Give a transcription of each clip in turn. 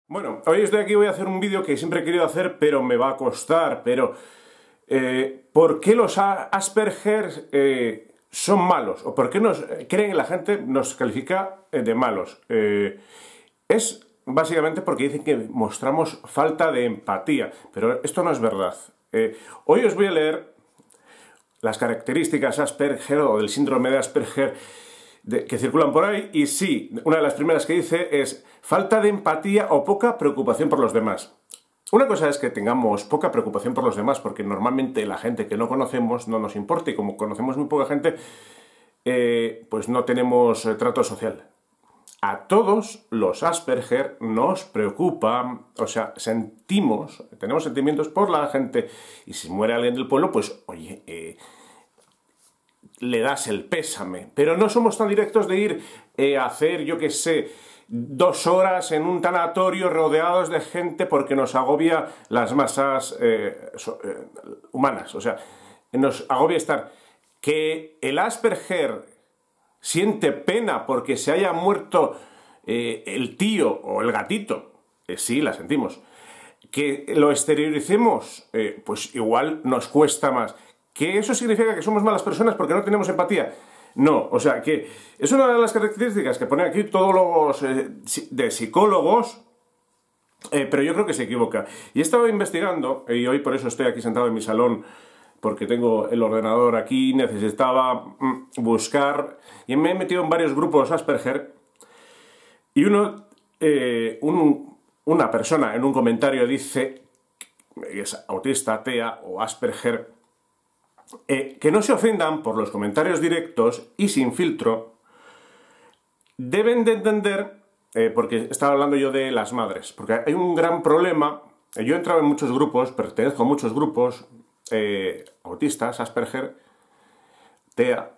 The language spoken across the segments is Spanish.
Bueno, hoy estoy aquí, voy a hacer un vídeo que siempre he querido hacer, pero me va a costar, ¿por qué los Asperger son malos? ¿O por qué creen que la gente nos califica de malos? Es básicamente porque dicen que mostramos falta de empatía, pero esto no es verdad. Hoy os voy a leer las características Asperger o del síndrome de Asperger que circulan por ahí, y sí, una de las primeras que dice es falta de empatía o poca preocupación por los demás. Una cosa es que tengamos poca preocupación por los demás, porque normalmente la gente que no conocemos no nos importa, y como conocemos muy poca gente, pues no tenemos trato social. A todos los Asperger nos preocupa, o sea, tenemos sentimientos por la gente, y si muere alguien del pueblo, pues, oye, le das el pésame, pero no somos tan directos de ir a hacer, yo qué sé, 2 horas en un tanatorio rodeados de gente porque nos agobia las masas humanas, o sea, nos agobia estar. Que el Asperger siente pena porque se haya muerto el tío o el gatito, sí, la sentimos. Que lo exterioricemos, pues igual nos cuesta más. ¿Que eso significa que somos malas personas porque no tenemos empatía? No, o sea, que es una de las características que ponen aquí todos los de psicólogos, pero yo creo que se equivoca. Y he estado investigando, y hoy por eso estoy aquí sentado en mi salón, porque tengo el ordenador aquí, necesitaba buscar, y me he metido en varios grupos Asperger, y una persona en un comentario dice, es autista, TEA o Asperger, que no se ofendan por los comentarios directos y sin filtro. Deben de entender, porque estaba hablando yo de las madres, porque hay un gran problema. Yo he entrado en muchos grupos, pertenezco a muchos grupos autistas, Asperger, TEA,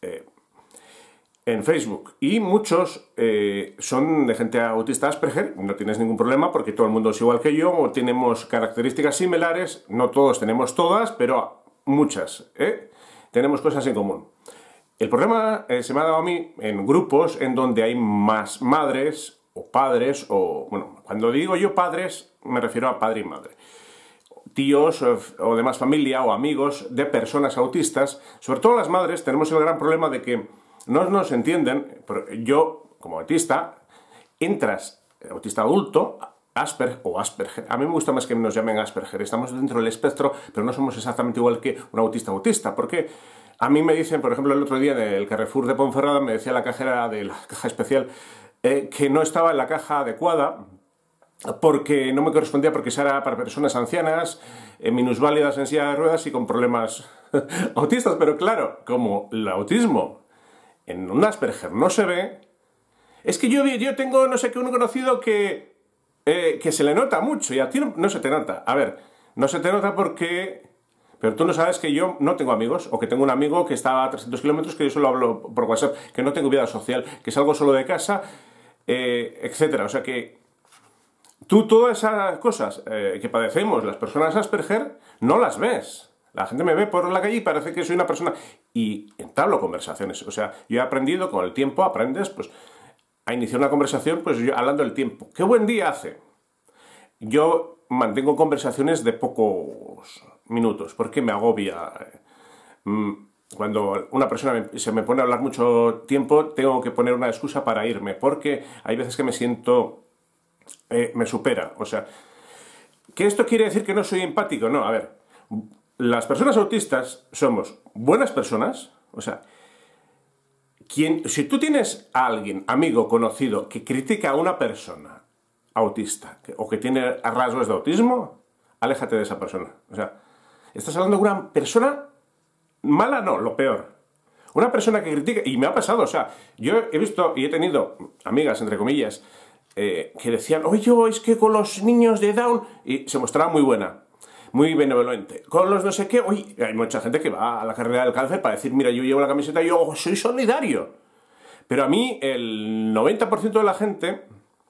en Facebook, y muchos son de gente autista Asperger. No tienes ningún problema porque todo el mundo es igual que yo, o tenemos características similares, no todos tenemos todas, pero muchas, tenemos cosas en común. El problema se me ha dado a mí en grupos en donde hay más madres o padres, o bueno, cuando digo yo padres me refiero a padre y madre, tíos o demás familia o amigos de personas autistas. Sobre todo las madres tenemos el gran problema de que no nos entienden. Yo, como autista, entras, autista adulto, Asperger o Asperger. A mí me gusta más que nos llamen Asperger. Estamos dentro del espectro, pero no somos exactamente igual que un autista. Porque a mí me dicen, por ejemplo, el otro día en el Carrefour de Ponferrada, me decía la cajera de la caja especial que no estaba en la caja adecuada porque no me correspondía, porque esa era para personas ancianas, minusválidas, en silla de ruedas y con problemas autistas. Pero claro, como el autismo en un Asperger no se ve, es que yo tengo, no sé qué, un conocido que se le nota mucho, y a ti no se te nota. A ver, no se te nota porque... Pero tú no sabes que yo no tengo amigos, o que tengo un amigo que está a 300 kilómetros, que yo solo hablo por WhatsApp, que no tengo vida social, que salgo solo de casa, etcétera. O sea que tú todas esas cosas que padecemos las personas Asperger no las ves. La gente me ve por la calle y parece que soy una persona... Y entablo conversaciones. O sea, yo he aprendido, con el tiempo aprendes, pues, a iniciar una conversación, pues yo hablando del tiempo. ¿Qué buen día hace? Yo mantengo conversaciones de pocos minutos, porque me agobia. Cuando una persona se me pone a hablar mucho tiempo, tengo que poner una excusa para irme, porque hay veces que me siento... me supera. O sea, ¿que esto quiere decir que no soy empático? No, a ver, las personas autistas somos buenas personas. O sea, si tú tienes a alguien, amigo, conocido, que critica a una persona autista o que tiene rasgos de autismo, aléjate de esa persona. O sea, estás hablando de una persona mala, no, lo peor. Una persona que critica, y me ha pasado, o sea, yo he visto y he tenido amigas, entre comillas, que decían, oye, es que con los niños de Down, y se mostraba muy buena, muy benevolente. Con los no sé qué, oye, hay mucha gente que va a la carrera del cáncer para decir, mira, yo llevo la camiseta y yo soy solidario. Pero a mí el 90% de la gente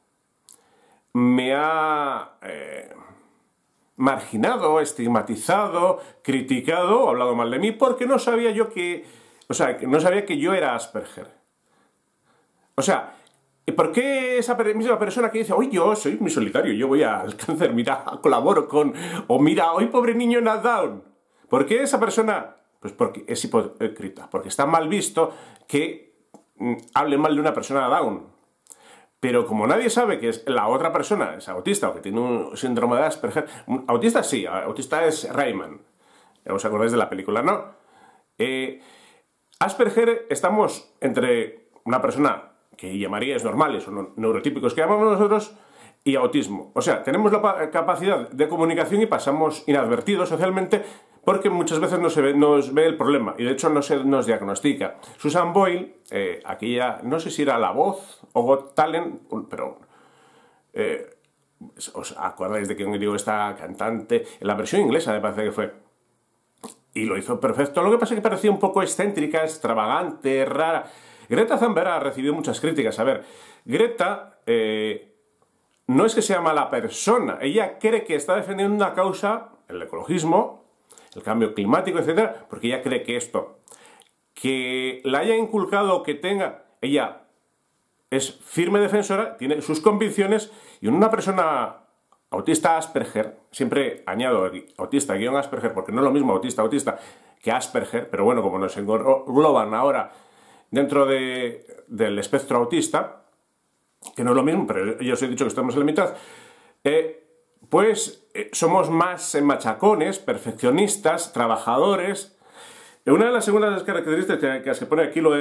me ha marginado, estigmatizado, criticado, hablado mal de mí, porque no sabía yo que... O sea, no sabía que yo era Asperger. O sea, ¿Y por qué esa misma persona que dice, oye, yo soy muy solitario, yo voy al cáncer, mira, colaboro con... O mira, hoy pobre niño en Down. ¿Por qué esa persona? Pues porque es hipócrita, porque está mal visto que hable mal de una persona Down. Pero como nadie sabe que es la otra persona es autista o que tiene un síndrome de Asperger... Autista sí, autista es Rayman. ¿Os acordáis de la película, no? Asperger estamos entre una persona que llamaríais normales o neurotípicos que llamamos nosotros, y autismo. O sea, tenemos la capacidad de comunicación y pasamos inadvertidos socialmente porque muchas veces nos ve el problema y de hecho no se nos diagnostica. Susan Boyle, aquella, no sé si era La Voz o Got Talent, pero ¿os acordáis de quién digo esta cantante? En la versión inglesa me parece que fue. Y lo hizo perfecto. Lo que pasa es que parecía un poco excéntrica, extravagante, rara. Greta Thunberg ha recibido muchas críticas. A ver, Greta no es que sea mala persona. Ella cree que está defendiendo una causa, el ecologismo, el cambio climático, etc. Porque ella cree que esto, que la haya inculcado, que tenga... Ella es firme defensora, tiene sus convicciones, y una persona autista Asperger, siempre añado autista-Asperger, porque no es lo mismo autista que Asperger, pero bueno, como nos engloban ahora dentro del espectro autista, que no es lo mismo, pero yo os he dicho que estamos en la mitad, pues somos más machacones, perfeccionistas, trabajadores. Una de las segundas características que pone aquí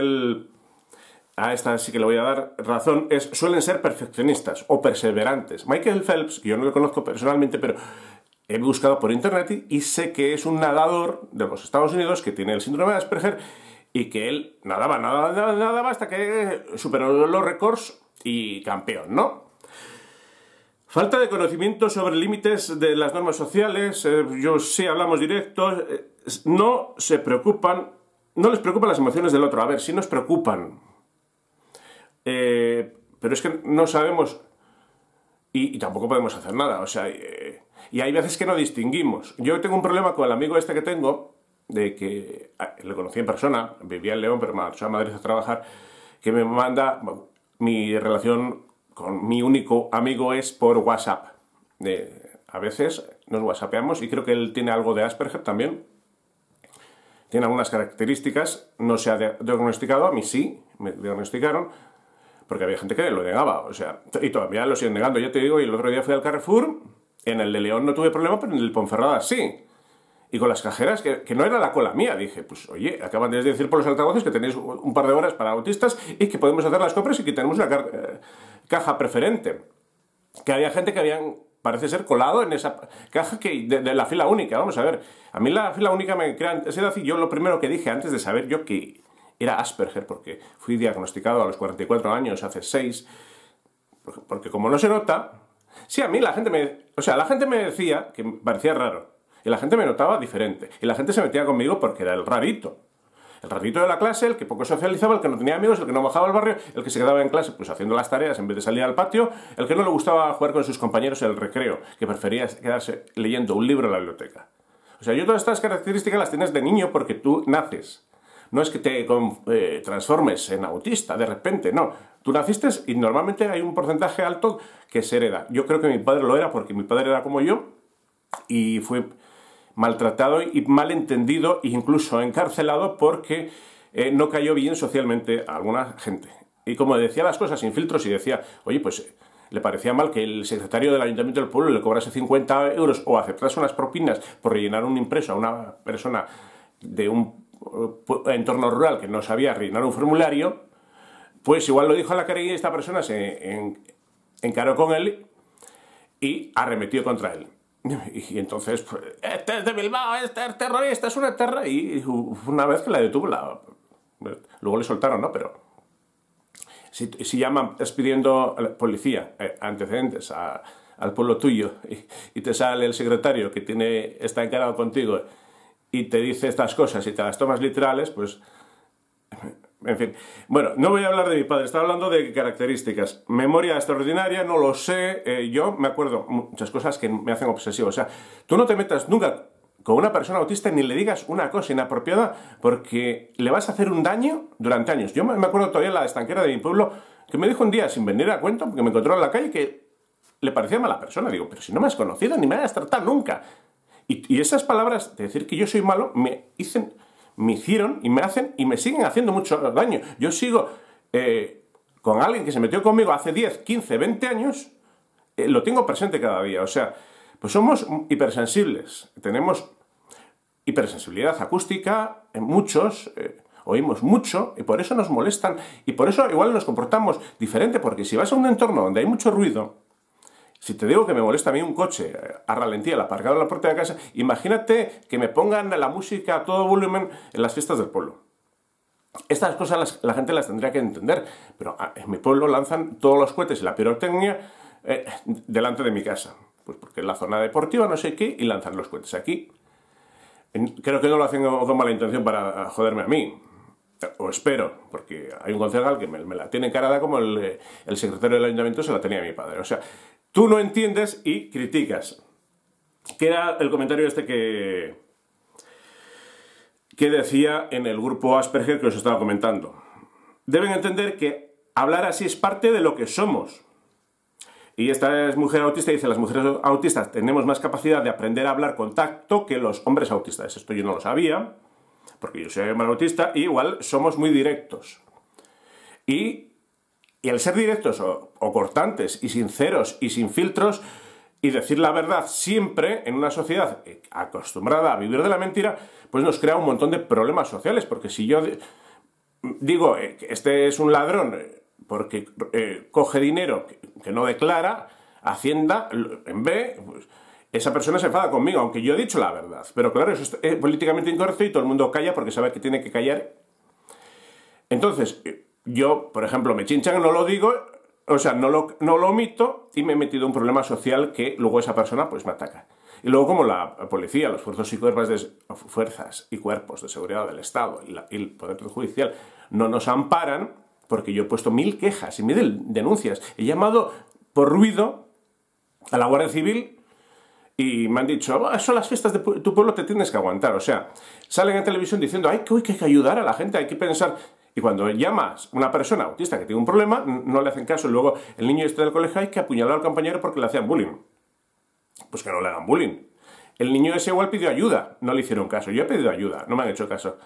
a esta sí que le voy a dar razón, suelen ser perfeccionistas o perseverantes. Michael Phelps, que yo no lo conozco personalmente, pero he buscado por internet y sé que es un nadador de los Estados Unidos que tiene el síndrome de Asperger y que él nadaba hasta que superó los récords y campeón, ¿no? Falta de conocimiento sobre límites de las normas sociales. Yo sí hablamos directos. No les preocupan las emociones del otro. A ver, sí nos preocupan. Pero es que no sabemos y tampoco podemos hacer nada, o sea, y hay veces que no distinguimos. Yo tengo un problema con el amigo este que tengo, de que le conocí en persona, vivía en León, pero me marchó a Madrid a trabajar, que me manda, mi relación con mi único amigo es por WhatsApp. A veces nos whatsappeamos y creo que él tiene algo de Asperger también. Tiene algunas características, no se ha diagnosticado, a mí sí, me diagnosticaron, porque había gente que lo negaba, o sea, y todavía lo siguen negando. Yo te digo, y el otro día fui al Carrefour, en el de León no tuve problema, pero en el Ponferrada sí. Y con las cajeras, que no era la cola mía, dije, pues oye, acaban de decir por los altavoces que tenéis un par de horas para autistas y que podemos hacer las compras y que tenemos una caja preferente. Que había gente que habían, parece ser, colado en esa caja de la fila única. Vamos a ver, a mí la fila única me crea ansiedad y yo lo primero que dije antes de saber yo que era Asperger, porque fui diagnosticado a los 44 años, hace 6, porque como no se nota... Sí, a mí la gente me decía que me parecía raro, y la gente me notaba diferente, y la gente se metía conmigo porque era el rarito. El rarito de la clase, el que poco socializaba, el que no tenía amigos, el que no bajaba al barrio, el que se quedaba en clase pues haciendo las tareas en vez de salir al patio, el que no le gustaba jugar con sus compañeros en el recreo, que prefería quedarse leyendo un libro en la biblioteca. O sea, yo todas estas características las tienes de niño porque tú naces. No es que te transformes en autista de repente, no. Tú naciste y normalmente hay un porcentaje alto que se hereda. Yo creo que mi padre lo era porque mi padre era como yo y fue maltratado y mal entendido e incluso encarcelado porque no cayó bien socialmente a alguna gente. Y como decía las cosas sin filtros y decía, oye, pues le parecía mal que el secretario del Ayuntamiento del pueblo le cobrase 50 euros o aceptase unas propinas por rellenar un impreso a una persona de un entorno rural que no sabía rellenar un formulario, pues igual lo dijo a la cara y esta persona se encaró con él y arremetió contra él. Y entonces, pues, este es de Bilbao, este es terrorista, es una terra. Y una vez que la detuvo, luego le soltaron, ¿no? Pero si llaman pidiendo a la policía antecedentes al pueblo tuyo y te sale el secretario que está encarado contigo y te dice estas cosas y te las tomas literales, pues... En fin. Bueno, no voy a hablar de mi padre, estaba hablando de características. Memoria extraordinaria, no lo sé. Yo me acuerdo muchas cosas que me hacen obsesivo. O sea, tú no te metas nunca con una persona autista ni le digas una cosa inapropiada porque le vas a hacer un daño durante años. Yo me acuerdo todavía en la estanquera de mi pueblo, que me dijo un día, sin venir a cuento, porque me encontró en la calle, que le parecía mala persona. Digo, pero si no me has conocido ni me has tratado nunca. Y esas palabras de decir que yo soy malo me hicieron y me hacen y me siguen haciendo mucho daño. Yo sigo con alguien que se metió conmigo hace 10, 15, 20 años, lo tengo presente cada día. O sea, pues somos hipersensibles, tenemos hipersensibilidad acústica, en muchos, oímos mucho y por eso nos molestan y por eso igual nos comportamos diferente, porque si vas a un entorno donde hay mucho ruido, si te digo que me molesta a mí un coche a ralentía, aparcado en la puerta de casa, imagínate que me pongan la música a todo volumen en las fiestas del pueblo. Estas cosas la gente las tendría que entender, pero en mi pueblo lanzan todos los cohetes y la pirotecnia delante de mi casa. Pues porque es la zona deportiva, no sé qué, y lanzan los cohetes aquí. Creo que no lo hacen con mala intención para joderme a mí. O espero, porque hay un concejal que me la tiene encarada como el secretario del ayuntamiento se la tenía a mi padre. O sea, tú no entiendes y criticas. ¿Qué era el comentario este que decía en el grupo Asperger que os estaba comentando? Deben entender que hablar así es parte de lo que somos. Y esta es mujer autista y dice, las mujeres autistas tenemos más capacidad de aprender a hablar con tacto que los hombres autistas. Esto yo no lo sabía, porque yo soy más autista, y igual somos muy directos. Y al ser directos o cortantes y sinceros y sin filtros y decir la verdad siempre en una sociedad acostumbrada a vivir de la mentira, pues nos crea un montón de problemas sociales, porque si yo digo que este es un ladrón porque coge dinero que no declara, Hacienda, en B, pues esa persona se enfada conmigo, aunque yo he dicho la verdad. Pero claro, eso es políticamente incorrecto y todo el mundo calla porque sabe que tiene que callar. Entonces, yo, por ejemplo, me chinchan, no lo digo, o sea, no lo omito y me he metido en un problema social que luego esa persona pues me ataca. Y luego como la policía, los fuerzas y cuerpos de seguridad del Estado y el Poder Judicial no nos amparan, porque yo he puesto 1000 quejas y 1000 denuncias. He llamado por ruido a la Guardia Civil y me han dicho, son las fiestas de tu pueblo, te tienes que aguantar. O sea, salen en televisión diciendo, hay que ayudar a la gente, hay que pensar. Y cuando llamas a una persona autista que tiene un problema, no le hacen caso. Luego el niño está del colegio, hay que apuñalar al compañero porque le hacían bullying. Pues que no le hagan bullying. El niño ese igual pidió ayuda, no le hicieron caso. Yo he pedido ayuda, no me han hecho caso.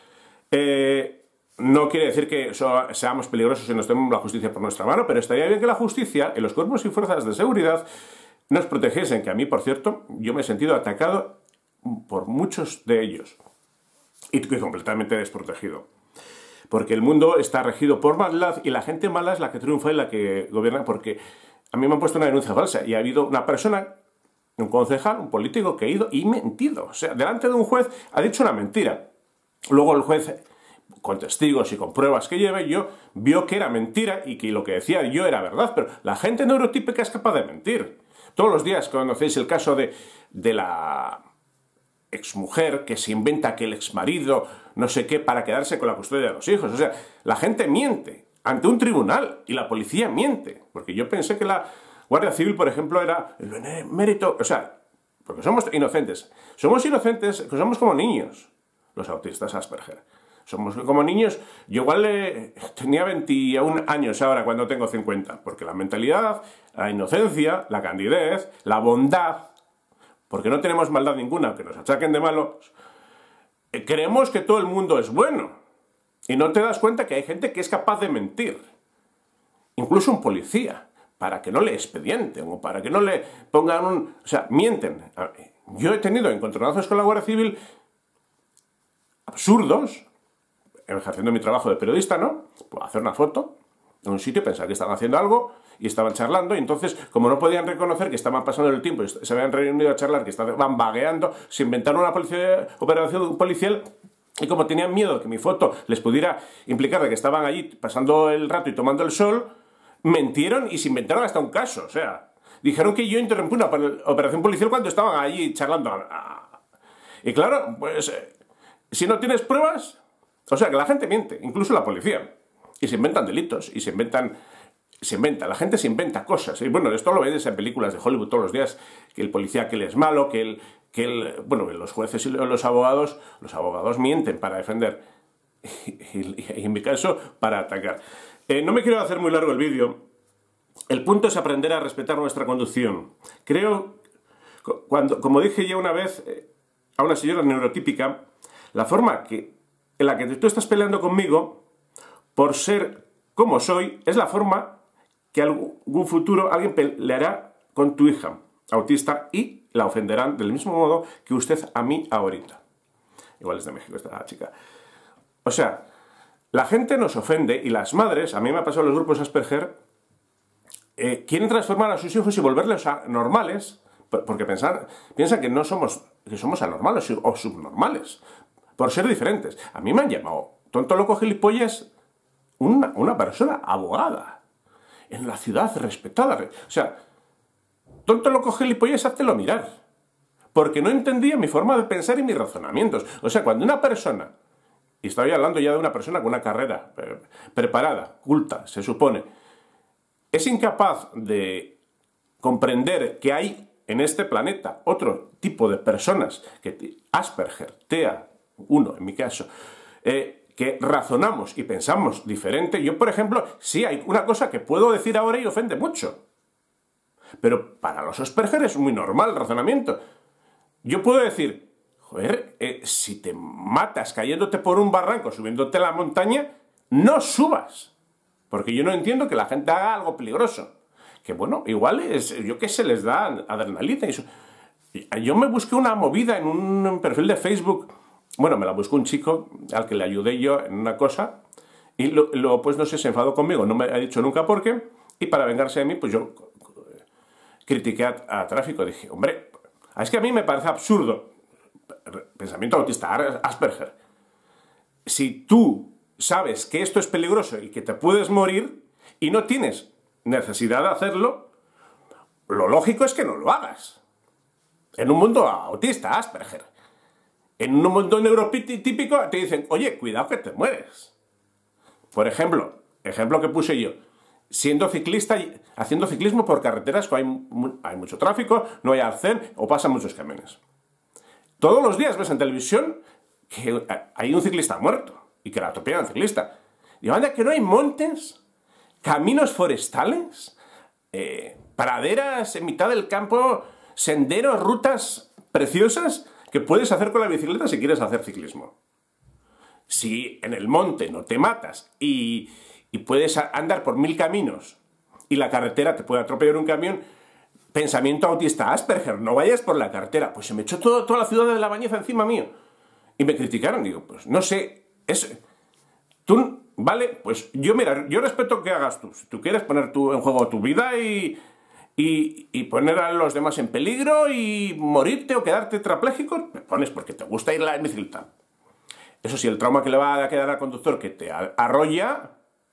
No quiere decir que seamos peligrosos y nos tomemos la justicia por nuestra mano, pero estaría bien que la justicia, en los cuerpos y fuerzas de seguridad, nos protegiesen, que a mí, por cierto, yo me he sentido atacado por muchos de ellos. Y completamente desprotegido. Porque el mundo está regido por maldad y la gente mala es la que triunfa y la que gobierna, porque a mí me han puesto una denuncia falsa y ha habido una persona, un concejal, un político que ha ido y mentido. O sea, delante de un juez ha dicho una mentira. Luego el juez, con testigos y con pruebas que lleve, vio que era mentira y que lo que decía yo era verdad, pero la gente neurotípica es capaz de mentir. Todos los días conocéis el caso de la exmujer que se inventa que el exmarido no sé qué para quedarse con la custodia de los hijos. O sea, la gente miente ante un tribunal y la policía miente. Porque yo pensé que la Guardia Civil, por ejemplo, era el mérito. O sea, porque somos inocentes. Somos inocentes, somos como niños, los autistas Asperger. Somos como niños. Yo igual tenía 21 años ahora cuando tengo 50. Porque la mentalidad, la inocencia, la candidez, la bondad, porque no tenemos maldad ninguna, que nos achaquen de malos, creemos que todo el mundo es bueno. Y no te das cuenta que hay gente que es capaz de mentir. Incluso un policía, para que no le expedienten o para que no le pongan un... O sea, mienten. Yo he tenido encontronazos con la Guardia Civil absurdos, ejerciendo mi trabajo de periodista, ¿no? Puedo hacer una foto en un sitio, pensar que estaban haciendo algo y estaban charlando, y entonces, como no podían reconocer que estaban pasando el tiempo y se habían reunido a charlar, que estaban vagueando, se inventaron una operación policial, y como tenían miedo de que mi foto les pudiera implicar de que estaban allí pasando el rato y tomando el sol, mentieron y se inventaron hasta un caso. O sea, dijeron que yo interrumpí una operación policial cuando estaban allí charlando. Y claro, pues, si no tienes pruebas, o sea, que la gente miente, incluso la policía. Y se inventan delitos, y la gente se inventa cosas. Y bueno, esto lo ves en películas de Hollywood todos los días, que el policía que él es malo, bueno, los jueces y los abogados mienten para defender. Y en mi caso, para atacar. No me quiero hacer muy largo el vídeo. El punto es aprender a respetar nuestra conducción. Creo, como dije ya una vez a una señora neurotípica, la forma en la que tú estás peleando conmigo, por ser como soy, es la forma que algún futuro alguien peleará con tu hija autista y la ofenderán del mismo modo que usted a mí ahorita. Igual es de México esta chica. O sea, la gente nos ofende y las madres, a mí me ha pasado en los grupos Asperger, quieren transformar a sus hijos y volverlos normales, porque piensan que somos anormales o subnormales, por ser diferentes. A mí me han llamado tonto, loco, gilipollas, una persona abogada, en la ciudad respetada. O sea, tonto, loco, gilipollas, háztelo mirar. Porque no entendía mi forma de pensar y mis razonamientos. O sea, cuando una persona, y estoy hablando ya de una persona con una carrera preparada, culta, se supone, es incapaz de comprender que hay en este planeta otro tipo de personas, Asperger, TEA, uno en mi caso, que razonamos y pensamos diferente. Yo, por ejemplo, sí hay una cosa que puedo decir ahora y ofende mucho. Pero para los Asperger es muy normal el razonamiento. Yo puedo decir, joder, si te matas cayéndote por un barranco, subiéndote a la montaña, no subas. Porque yo no entiendo que la gente haga algo peligroso. Que bueno, igual es, yo qué sé, les da adrenalina. Yo me busqué una movida en un perfil de Facebook. Bueno, me la buscó un chico al que le ayudé yo en una cosa. Y luego, pues no sé, se enfadó conmigo. No me ha dicho nunca por qué. Y para vengarse de mí, pues yo critiqué a tráfico. Dije, hombre, es que a mí me parece absurdo. Pensamiento autista, Asperger. Si tú sabes que esto es peligroso y que te puedes morir y no tienes necesidad de hacerlo, lo lógico es que no lo hagas. En un mundo autista, Asperger. En un mundo neurotípico te dicen, oye, cuidado que te mueres. Por ejemplo que puse yo, siendo ciclista, haciendo ciclismo por carreteras que hay mucho tráfico, no hay arcén o pasan muchos camiones. Todos los días ves en televisión que hay un ciclista muerto y que la atropella un ciclista. Digo, anda, que no hay montes, caminos forestales, praderas en mitad del campo, senderos, rutas preciosas que puedes hacer con la bicicleta si quieres hacer ciclismo. Si en el monte no te matas y puedes andar por 1000 caminos y la carretera te puede atropellar un camión, pensamiento autista Asperger, no vayas por la carretera. Pues se me echó toda la ciudad de La Bañeza encima mío. Y me criticaron, digo, pues no sé, tú, vale, pues yo respeto que hagas tú. Si tú quieres poner en juego tu vida y poner a los demás en peligro y morirte o quedarte tetrapléjico, te pones porque te gusta ir en bicicleta. Eso sí, el trauma que le va a quedar al conductor que te arrolla,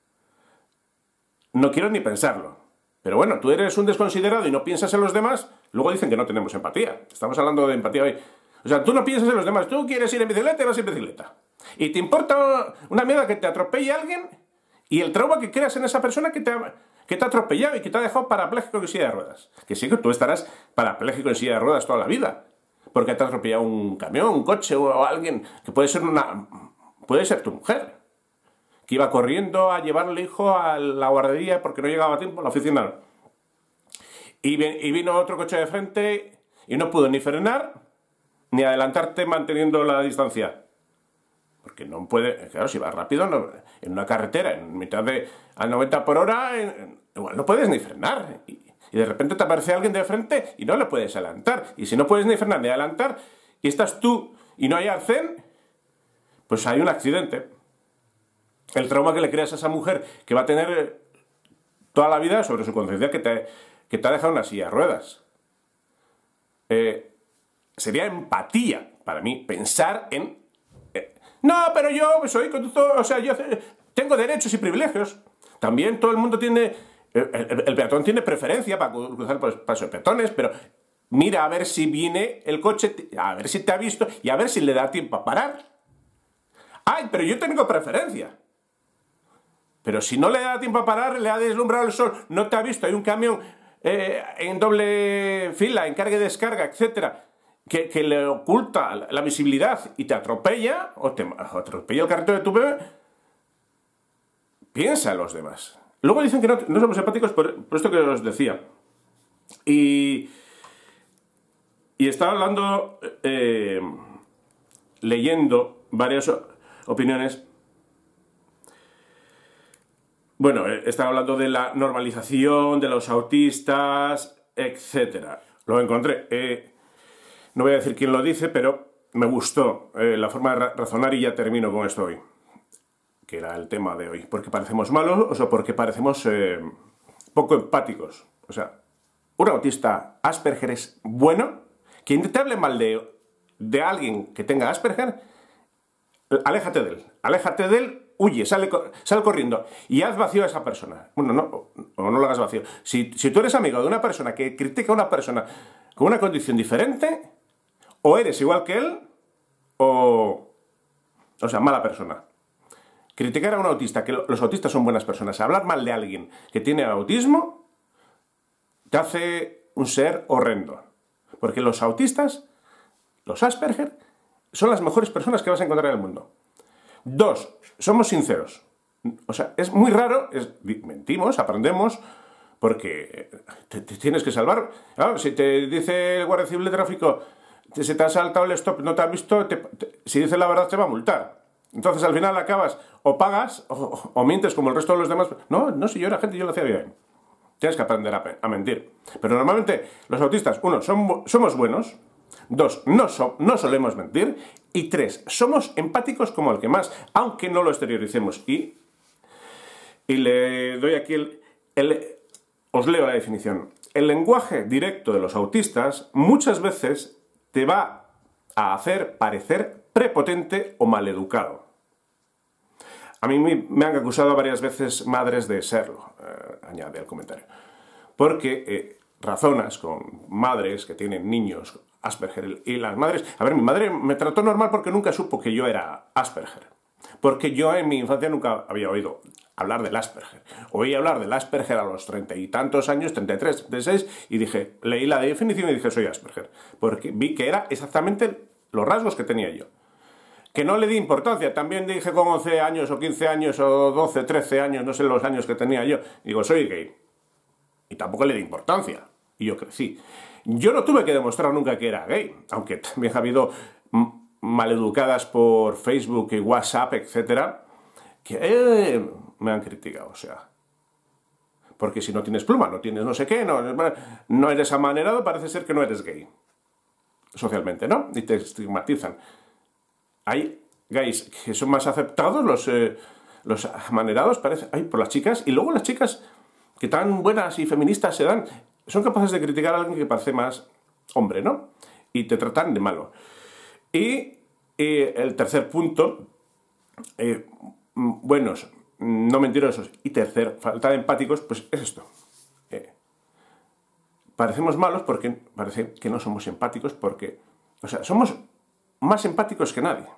no quiero ni pensarlo. Pero bueno, tú eres un desconsiderado y no piensas en los demás, luego dicen que no tenemos empatía. Estamos hablando de empatía hoy. O sea, tú no piensas en los demás, tú quieres ir en bicicleta y vas en bicicleta. Y te importa una mierda que te atropelle alguien y el trauma que creas en esa persona que te ha atropellado y que te ha dejado parapléjico en silla de ruedas. Que sí, que tú estarás parapléjico en silla de ruedas toda la vida. Porque te ha atropellado un camión, un coche o alguien que puede ser tu mujer, que iba corriendo a llevar al hijo a la guardería porque no llegaba a tiempo a la oficina. Y vino otro coche de frente y no pudo ni frenar ni adelantarte manteniendo la distancia. Porque no puede, claro, si vas rápido en una carretera, en mitad a 90 por hora, igual no puedes ni frenar. Y de repente te aparece alguien de frente y no le puedes adelantar. Y si no puedes ni frenar ni adelantar y estás tú y no hay arcén, pues hay un accidente. El trauma que le creas a esa mujer que va a tener toda la vida sobre su conciencia que te ha dejado una silla de ruedas. Sería empatía para mí pensar en... no, pero yo soy conductor, o sea, yo tengo derechos y privilegios. También todo el mundo tiene... El peatón tiene preferencia para cruzar por paso de peatones, pero mira a ver si viene el coche, a ver si te ha visto y a ver si le da tiempo a parar. ¡Ay, pero yo tengo preferencia! Pero si no le da tiempo a parar, le ha deslumbrado el sol, no te ha visto, hay un camión en doble fila, en carga y descarga, etcétera, que le oculta la visibilidad y te atropella, o te atropella el carrito de tu bebé, piensa en los demás. Luego dicen que no somos empáticos por esto que os decía. Y estaba hablando, leyendo varias opiniones. Bueno, estaba hablando de la normalización, de los autistas, etc. Lo encontré. No voy a decir quién lo dice, pero me gustó la forma de razonar y ya termino con esto hoy. Que era el tema de hoy. ¿Porque parecemos malos o porque parecemos poco empáticos? O sea, un autista Asperger es bueno. Quien te hable mal de alguien que tenga Asperger, aléjate de él, huye, sale corriendo y haz vacío a esa persona. Bueno, no lo hagas vacío. Si tú eres amigo de una persona que critica a una persona con una condición diferente, o eres igual que él, o sea, mala persona. Criticar a un autista, que los autistas son buenas personas, hablar mal de alguien que tiene autismo, te hace un ser horrendo. Porque los autistas, los Asperger, son las mejores personas que vas a encontrar en el mundo. 2, somos sinceros. O sea, es muy raro, mentimos, aprendemos, porque te tienes que salvar. Claro, si te dice el guardia civil de tráfico, se te ha saltado el stop, no te ha visto, si dices la verdad te va a multar. Entonces al final acabas, o pagas, o mientes como el resto de los demás. No, si yo era gente, yo lo hacía bien. Tienes que aprender a mentir. Pero normalmente los autistas, 1, somos buenos. 2, no solemos mentir. Y 3, somos empáticos como el que más, aunque no lo exterioricemos. Y le doy aquí os leo la definición. El lenguaje directo de los autistas muchas veces te va a hacer parecer prepotente o maleducado. A mí me han acusado varias veces madres de serlo, añade el comentario. Porque razonas con madres que tienen niños Asperger y las madres... A ver, mi madre me trató normal porque nunca supo que yo era Asperger. Porque yo en mi infancia nunca había oído hablar del Asperger. Oí hablar del Asperger a los 30 y tantos años, 33, 36, y leí la definición y dije, soy Asperger. Porque vi que era exactamente los rasgos que tenía yo. Que no le di importancia, también dije con 11 años o 15 años o 12, 13 años, no sé los años que tenía yo, digo, soy gay. Y tampoco le di importancia. Y yo crecí. Yo no tuve que demostrar nunca que era gay, aunque también ha habido maleducadas por Facebook y WhatsApp, etcétera, que me han criticado, o sea. Porque si no tienes pluma, no tienes no sé qué, no eres amanerado, parece ser que no eres gay. Socialmente, ¿no? Y te estigmatizan. Hay gays que son más aceptados, los amanerados, parece, por las chicas, y luego las chicas que tan buenas y feministas son capaces de criticar a alguien que parece más hombre, ¿no? Y te tratan de malo. Y el tercer punto, buenos, no mentirosos, y tercer, falta de empáticos, pues es esto. Parecemos malos porque parece que no somos empáticos porque, o sea, somos más empáticos que nadie.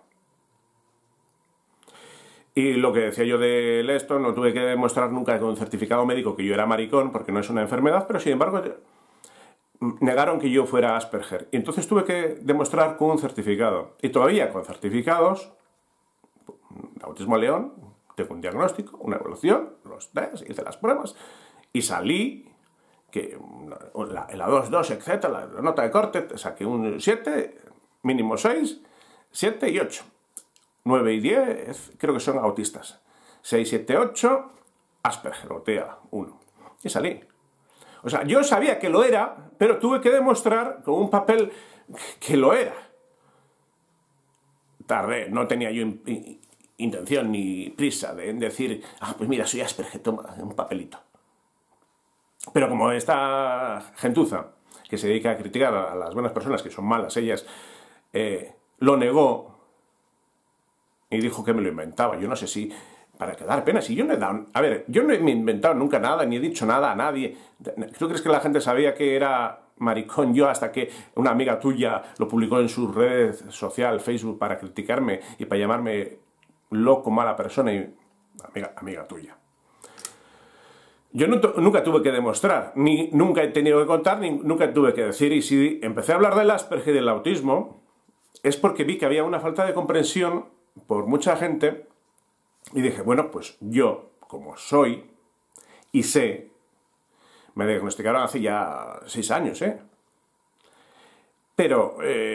Y lo que decía yo de esto, no tuve que demostrar nunca con un certificado médico que yo era maricón, porque no es una enfermedad, pero sin embargo negaron que yo fuera Asperger. Y entonces tuve que demostrar con un certificado. Y todavía con certificados, autismo león, tengo un diagnóstico, una evaluación, los test, hice las pruebas, y salí, que la 2.2, etc., la nota de corte, saqué un 7, mínimo 6, 7 y 8. 9 y 10 creo que son autistas. 6, 7, 8, Asperger o TEA 1. Y salí. O sea, yo sabía que lo era, pero tuve que demostrar con un papel que lo era. Tardé, no tenía yo intención ni prisa de decir, pues mira, soy Asperger, toma un papelito. Pero como esta gentuza que se dedica a criticar a las buenas personas, que son malas ellas, lo negó y dijo que me lo inventaba. Yo no sé si para quedar pena, si yo no he dado... A ver, yo no he inventado nunca nada, ni he dicho nada a nadie. ¿Tú crees que la gente sabía que era maricón yo hasta que una amiga tuya lo publicó en su red social, Facebook, para criticarme y para llamarme loco, mala persona y... Amiga tuya. Yo nunca tuve que demostrar, ni nunca he tenido que contar, ni nunca tuve que decir. Y si empecé a hablar del Asperger y del autismo, es porque vi que había una falta de comprensión por mucha gente y dije, bueno, pues yo, como soy, y sé, me diagnosticaron hace ya 6 años, pero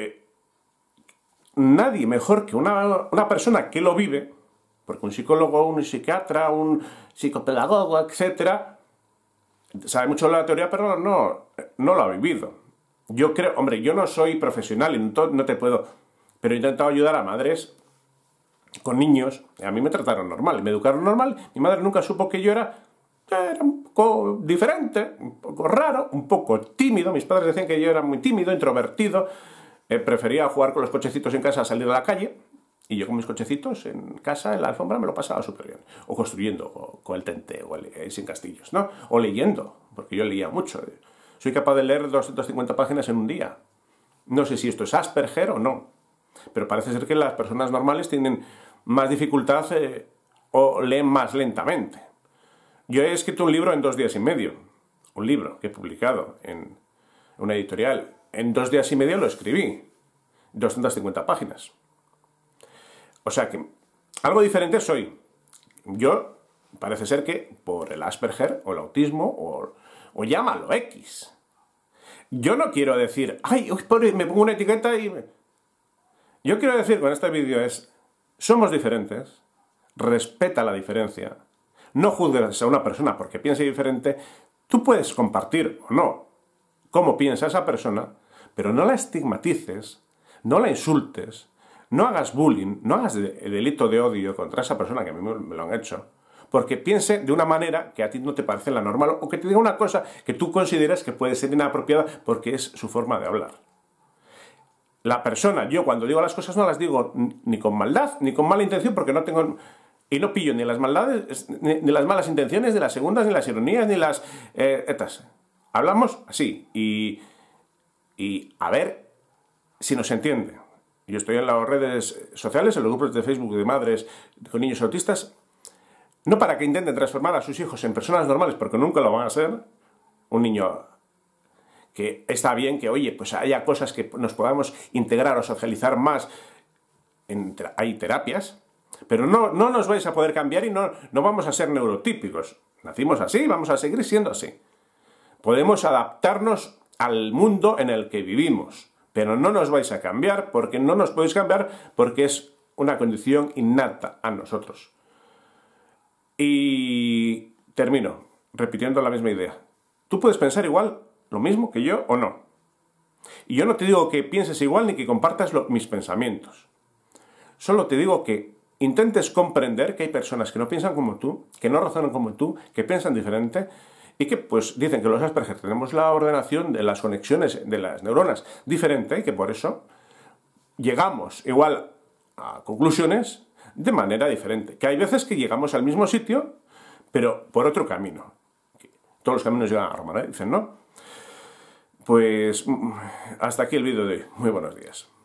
nadie mejor que una persona que lo vive, porque un psicólogo, un psiquiatra, un psicopedagogo, etcétera, sabe mucho de la teoría, pero no lo ha vivido. Yo creo, hombre, yo no soy profesional y no te puedo, pero he intentado ayudar a madres con niños. A mí me trataron normal, me educaron normal. Mi madre nunca supo que yo era un poco diferente, un poco raro, un poco tímido. Mis padres decían que yo era muy tímido, introvertido. Prefería jugar con los cochecitos en casa a salir a la calle. Y yo con mis cochecitos en casa, en la alfombra, me lo pasaba súper bien. O construyendo, o con el tente, o sin castillos, ¿no? O leyendo, porque yo leía mucho. Soy capaz de leer 250 páginas en un día. No sé si esto es Asperger o no. Pero parece ser que las personas normales tienen más dificultad o leen más lentamente. Yo he escrito un libro en 2 días y medio. Un libro que he publicado en una editorial. En 2 días y medio lo escribí. 250 páginas. O sea que algo diferente soy. Yo, parece ser que por el Asperger o el autismo o llámalo X. Yo no quiero decir, ay, me pongo una etiqueta y... Yo quiero decir con este vídeo somos diferentes, respeta la diferencia, no juzgues a una persona porque piense diferente, tú puedes compartir o no cómo piensa esa persona, pero no la estigmatices, no la insultes, no hagas bullying, no hagas delito de odio contra esa persona que a mí me lo han hecho, porque piense de una manera que a ti no te parece la normal o que te diga una cosa que tú consideras que puede ser inapropiada porque es su forma de hablar. La persona, yo cuando digo las cosas no las digo ni con maldad ni con mala intención porque no tengo... Y no pillo ni las maldades, ni las malas intenciones, ni las segundas, ni las ironías, ni las... Hablamos así y a ver si nos entiende. Yo estoy en las redes sociales, en los grupos de Facebook de madres con niños autistas, no para que intenten transformar a sus hijos en personas normales, porque nunca lo van a ser. Un niño que está bien que, oye, pues haya cosas que nos podamos integrar o socializar más. Hay terapias, pero no nos vais a poder cambiar y no vamos a ser neurotípicos. Nacimos así, vamos a seguir siendo así. Podemos adaptarnos al mundo en el que vivimos, pero no nos vais a cambiar porque no nos podéis cambiar porque es una condición innata a nosotros. Y termino repitiendo la misma idea. Tú puedes pensar igual, lo mismo que yo o no. Y yo no te digo que pienses igual ni que compartas mis pensamientos. Solo te digo que intentes comprender que hay personas que no piensan como tú, que no razonan como tú, que piensan diferente y que pues dicen que los Asperger tenemos la ordenación de las conexiones de las neuronas diferente y que por eso llegamos igual a conclusiones de manera diferente. Que hay veces que llegamos al mismo sitio, pero por otro camino. Todos los caminos llegan a Roma, ¿eh? Dicen, ¿no? Pues hasta aquí el vídeo de hoy. Muy buenos días.